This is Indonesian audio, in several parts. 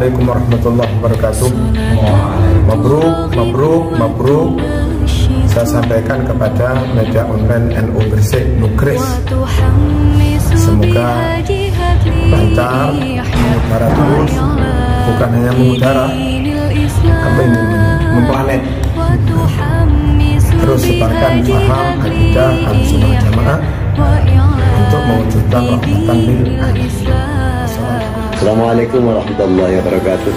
Assalamualaikum warahmatullahi wabarakatuh. Mabruk. Saya sampaikan kepada media online NU Gresik, Nugres. Semoga lancar, mengudara terus, bukan hanya mengudara, tapi memplanet. Terus sebarkan paham akidah Ahlussunnah Jamaah untuk mewujudkan rahmatan lil alamin. Assalamualaikum warahmatullahi wabarakatuh.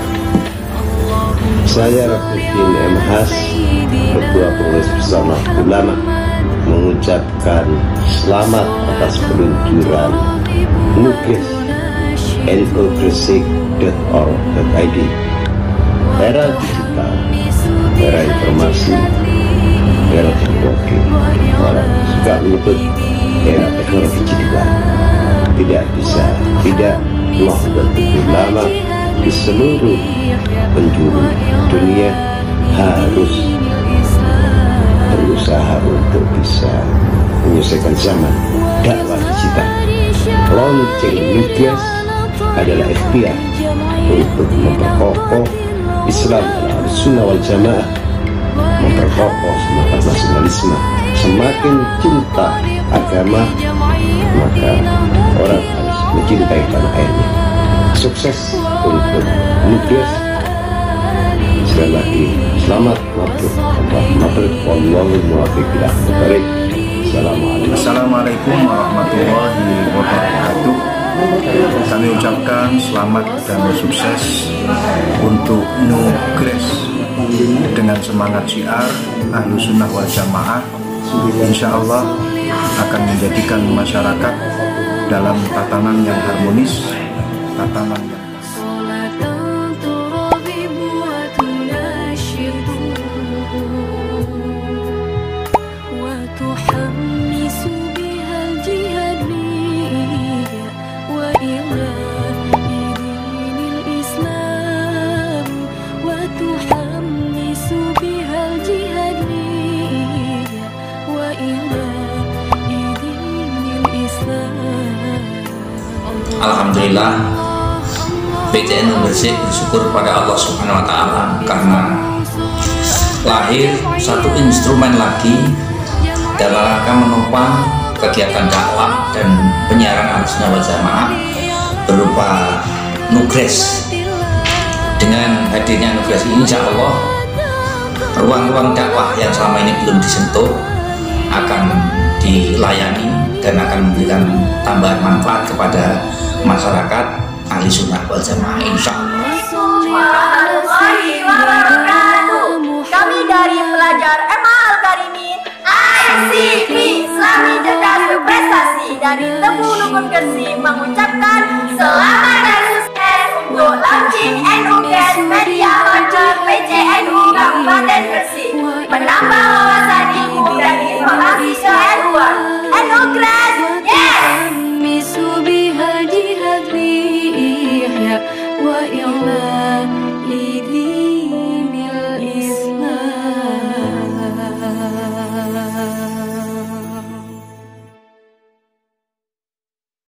Saya Rafiuddin M. Has, Ketua Pengurus Bersama Ulama, mengucapkan selamat atas peluncuran Nugres nugresik.org.id. Era digital, era informasi, era teknologi. Orang suka menyebut era teknologi digital. Tidak lama di seluruh penjuru dunia harus berusaha untuk bisa menyelesaikan zaman dakwah digital. Launching Nugres adalah ikhtiar untuk memperkokoh Islam Ahlussunnah wal Jamaah, memperkokoh semangat nasionalisme. Semakin cinta agama, maka orang harus mencintai tanah airnya. Sukses untuk Nugres. Sekali lagi selamat mabruk. Wallahul muwaffiq ila aqwamit thoriq. Assalamualaikum warahmatullahi wabarakatuh. Kami ucapkan selamat dan sukses untuk Nugres dengan semangat syiar Ahlussunnah wal Jamaah. Insya Allah akan menjadikan masyarakat dalam tatanan yang harmonis, tatanan yang Alhamdulillah, PCNU Gresik bersyukur pada Allah Subhanahu wa Ta'ala karena lahir satu instrumen lagi dalam rangka menopang kegiatan dakwah dan penyiaran Ahlussunnah wal Jamaah berupa Nugres. Dengan hadirnya Nugres ini, insya Allah ruang-ruang dakwah yang selama ini belum disentuh akan dilayani dan akan memberikan tambahan manfaat kepada masyarakat Ahlussunnah wal Jamaah, insya Allah. Kami dari pelajar MA Al-Karimi ICP Islami Cerdas Berprestasi dari Tebu Nukun Gresik mengucapkan selamat dan sukses untuk launching Nugres Media Partner PCNU Kabupaten Gresik, menambah